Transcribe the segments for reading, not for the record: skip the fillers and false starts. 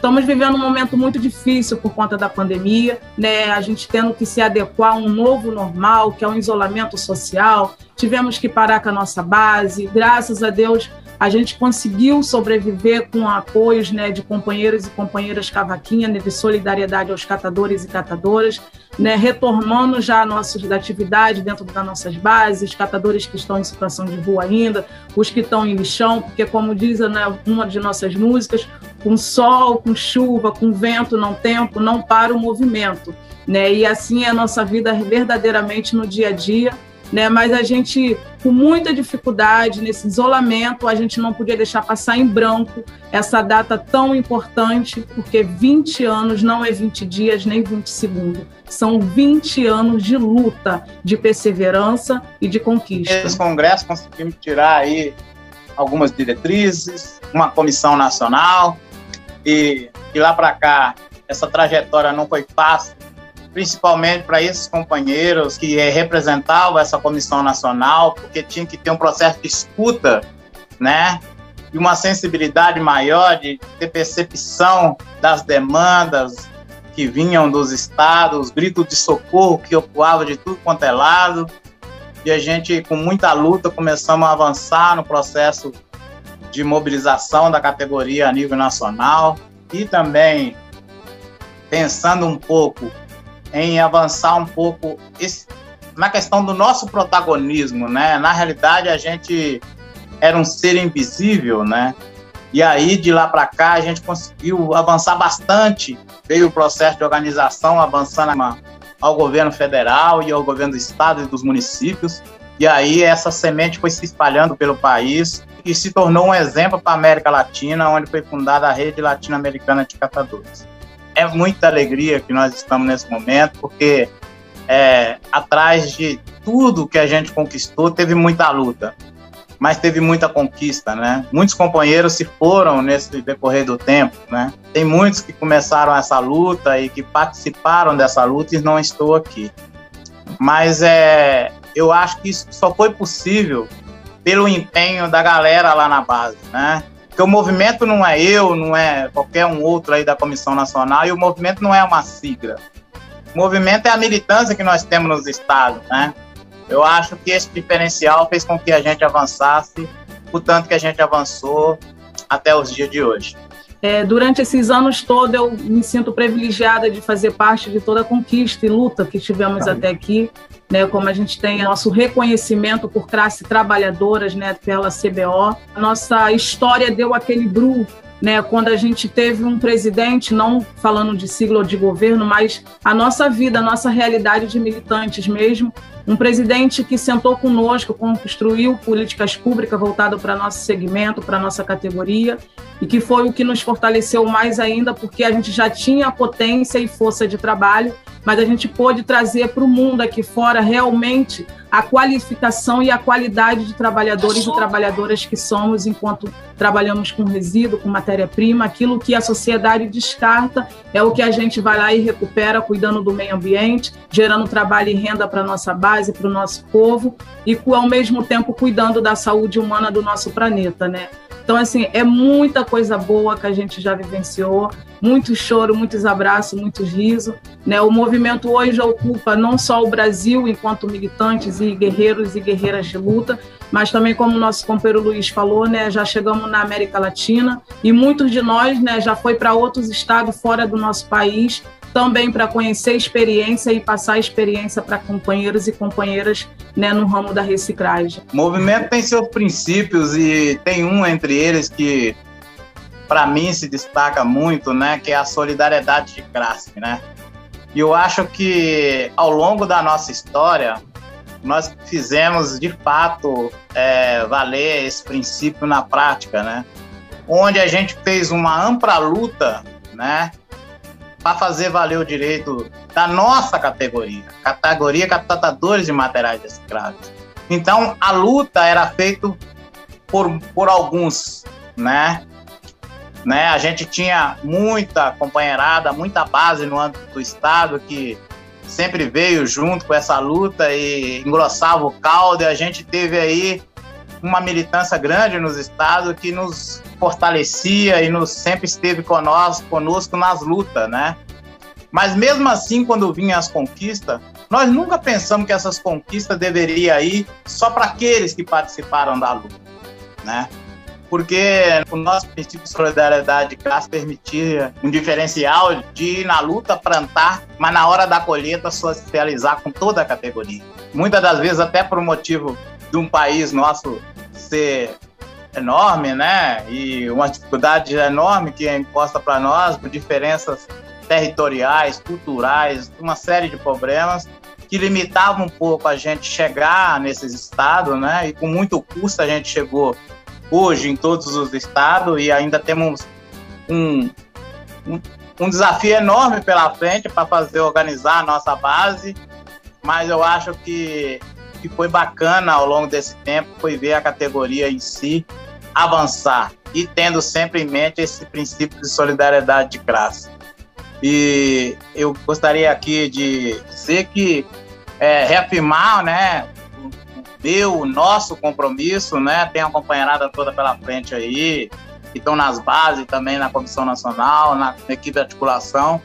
Estamos vivendo um momento muito difícil por conta da pandemia, né? A gente tendo que se adequar a um novo normal, que é um isolamento social. Tivemos que parar com a nossa base. Graças a Deus, a gente conseguiu sobreviver com apoios, né, de companheiros e companheiras cavaquinha, né, de solidariedade aos catadores e catadoras, né, retornando já a nossa atividade dentro das nossas bases, catadores que estão em situação de rua ainda, os que estão em lixão, porque como diz, né, uma de nossas músicas, com sol, com chuva, com vento, não tempo, não para o movimento, né? E assim é a nossa vida verdadeiramente no dia a dia, né? Mas a gente, com muita dificuldade, nesse isolamento, a gente não podia deixar passar em branco essa data tão importante, porque 20 anos não é 20 dias nem 20 segundos, são 20 anos de luta, de perseverança e de conquista. Esse congresso conseguimos tirar aí algumas diretrizes, uma comissão nacional, e de lá para cá, essa trajetória não foi fácil, principalmente para esses companheiros que representavam essa comissão nacional, porque tinha que ter um processo de escuta, né, e uma sensibilidade maior de ter percepção das demandas que vinham dos estados, gritos de socorro que ecoavam de tudo quanto é lado, e a gente, com muita luta, começamos a avançar no processo de mobilização da categoria a nível nacional e também pensando um pouco em avançar um pouco na questão do nosso protagonismo, né? Na realidade, a gente era um ser invisível, né? E aí, de lá para cá, a gente conseguiu avançar bastante. Veio o processo de organização avançando ao governo federal e ao governo do estado e dos municípios. E aí, essa semente foi se espalhando pelo país e se tornou um exemplo para a América Latina, onde foi fundada a Rede Latino-Americana de Catadores. É muita alegria que nós estamos nesse momento, porque atrás de tudo que a gente conquistou, teve muita luta, mas teve muita conquista, né? Muitos companheiros se foram nesse decorrer do tempo, né? Tem muitos que começaram essa luta e que participaram dessa luta e não estou aqui. Mas eu acho que isso só foi possível pelo empenho da galera lá na base, né? Porque o movimento não é eu, não é qualquer um outro aí da Comissão Nacional, e o movimento não é uma sigla. O movimento é a militância que nós temos nos estados, né? Eu acho que esse diferencial fez com que a gente avançasse, o tanto que a gente avançou até os dias de hoje. Durante esses anos todos, eu me sinto privilegiada de fazer parte de toda a conquista e luta que tivemos até aqui, né? Como a gente tem nosso reconhecimento por classe trabalhadoras, né, pela CBO. A nossa história deu aquele brum, né, quando a gente teve um presidente, não falando de sigla ou de governo, mas a nossa vida, a nossa realidade de militantes mesmo, um presidente que sentou conosco, construiu políticas públicas voltadas para nosso segmento, para nossa categoria, e que foi o que nos fortaleceu mais ainda, porque a gente já tinha potência e força de trabalho, mas a gente pôde trazer para o mundo aqui fora realmente a qualificação e a qualidade de trabalhadores e trabalhadoras que somos enquanto trabalhamos com resíduo, com matéria-prima. Aquilo que a sociedade descarta é o que a gente vai lá e recupera, cuidando do meio ambiente, gerando trabalho e renda para a nossa base, para o nosso povo, e ao mesmo tempo cuidando da saúde humana do nosso planeta, né? Então, assim, é muita coisa boa que a gente já vivenciou, muito choro, muitos abraços, muitos risos, né? O movimento hoje ocupa não só o Brasil enquanto militantes e guerreiros e guerreiras de luta, mas também, como o nosso companheiro Luiz falou, né, já chegamos na América Latina e muitos de nós, né, já foi para outros estados fora do nosso país, também para conhecer a experiência e passar a experiência para companheiros e companheiras, né, no ramo da reciclagem. O movimento tem seus princípios e tem um entre eles que, para mim, se destaca muito, né, que é a solidariedade de classe, né? E eu acho que, ao longo da nossa história, nós fizemos, de fato, valer esse princípio na prática, né? Onde a gente fez uma ampla luta, né, para fazer valer o direito da nossa categoria catadores de materiais recicláveis. Então, a luta era feita por alguns, né? A gente tinha muita companheirada, muita base no âmbito do Estado que sempre veio junto com essa luta e engrossava o caldo, e a gente teve aí uma militância grande nos estados que nos fortalecia e sempre esteve conosco nas lutas, né? Mas mesmo assim, quando vinham as conquistas, nós nunca pensamos que essas conquistas deveriam ir só para aqueles que participaram da luta, né? Porque o nosso princípio de solidariedade de classe permitia um diferencial de ir na luta, plantar, mas na hora da colheita socializar com toda a categoria. Muitas das vezes até por motivo de um país nosso ser enorme, né? E uma dificuldade enorme que é imposta para nós, por diferenças territoriais, culturais, uma série de problemas que limitavam um pouco a gente chegar nesses estados, né? E com muito custo a gente chegou hoje em todos os estados e ainda temos um desafio enorme pela frente para organizar a nossa base, mas eu acho que foi bacana ao longo desse tempo foi ver a categoria em si avançar e tendo sempre em mente esse princípio de solidariedade de classe. E eu gostaria aqui de dizer que reafirmar, né, o nosso compromisso, né, tem a companheirada toda pela frente aí, que estão nas bases também na Comissão Nacional, na equipe de articulação,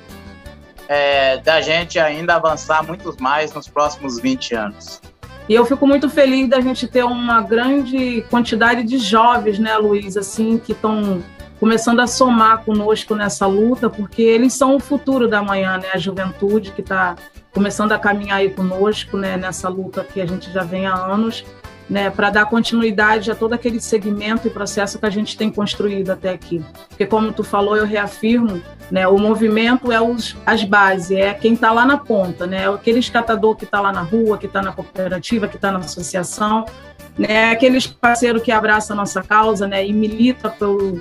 da gente ainda avançar muito mais nos próximos 20 anos. E eu fico muito feliz da gente ter uma grande quantidade de jovens, né, Luiz, assim, que estão começando a somar conosco nessa luta, porque eles são o futuro da manhã, né, a juventude que está começando a caminhar aí conosco, né, nessa luta que a gente já vem há anos, né, para dar continuidade a todo aquele segmento e processo que a gente tem construído até aqui. Porque, como tu falou, eu reafirmo, né, o movimento é as bases, é quem está lá na ponta, né, é aquele escatador que está lá na rua, que está na cooperativa, que está na associação, né, aqueles parceiros que abraçam a nossa causa, né, e milita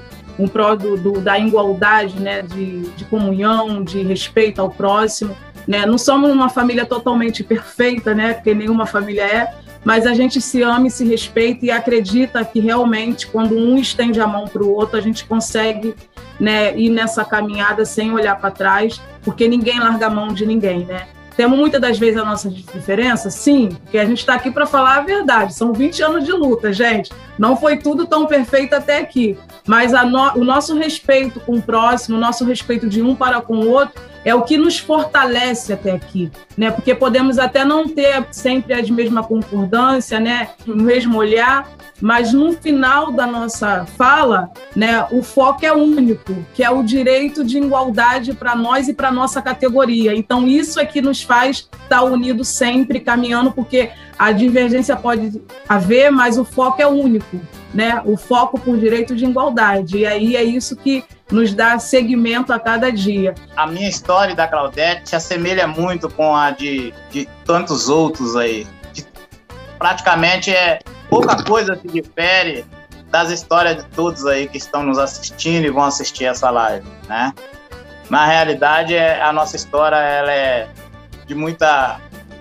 em prol da igualdade, né, de comunhão, de respeito ao próximo. Né? Não somos uma família totalmente perfeita, né? Porque nenhuma família é, mas a gente se ama e se respeita e acredita que realmente quando um estende a mão para o outro, a gente consegue, né, ir nessa caminhada sem olhar para trás, porque ninguém larga a mão de ninguém, né? Temos muitas das vezes a nossa diferença, sim, porque a gente está aqui para falar a verdade. São 20 anos de luta, gente. Não foi tudo tão perfeito até aqui, mas o nosso respeito com o próximo, o nosso respeito de um para com o outro, é o que nos fortalece até aqui, né? Porque podemos até não ter sempre a mesma concordância, né? O mesmo olhar, mas no final da nossa fala, né, o foco é único, que é o direito de igualdade para nós e para a nossa categoria. Então, isso é que nos faz estar unidos sempre, caminhando, porque a divergência pode haver, mas o foco é único, né? O foco por direito de igualdade. E aí é isso que nos dá seguimento a cada dia. A minha história da Claudete se assemelha muito com a de tantos outros aí. Praticamente pouca coisa se difere das histórias de todos aí que estão nos assistindo e vão assistir essa live, né? Na realidade, a nossa história ela é de muita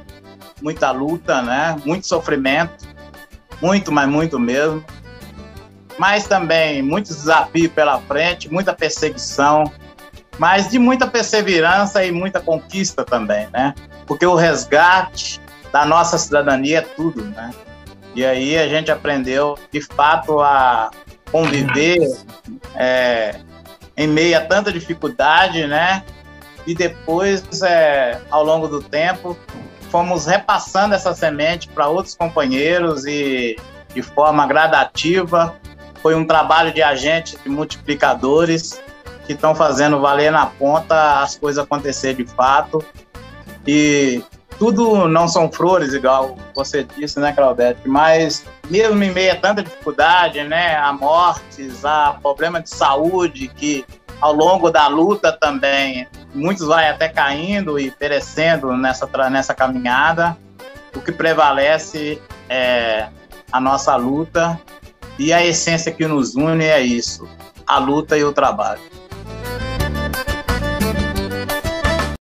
luta, né? Muito sofrimento, muito, mas muito mesmo. Mas também muitos desafios pela frente, muita perseguição, mas de muita perseverança e muita conquista também, né? Porque o resgate da nossa cidadania é tudo, né? E aí a gente aprendeu, de fato, a conviver em meio a tanta dificuldade, né? E depois, ao longo do tempo, fomos repassando essa semente para outros companheiros e de forma gradativa. Foi um trabalho de agentes e multiplicadores que estão fazendo valer na ponta as coisas acontecer de fato. E tudo não são flores, igual você disse, né, Claudete? Mas mesmo em meio a tanta dificuldade, né, a mortes, a problema de saúde, que ao longo da luta também, muitos vai até caindo e perecendo nessa caminhada, o que prevalece é a nossa luta. E a essência que nos une é isso, a luta e o trabalho.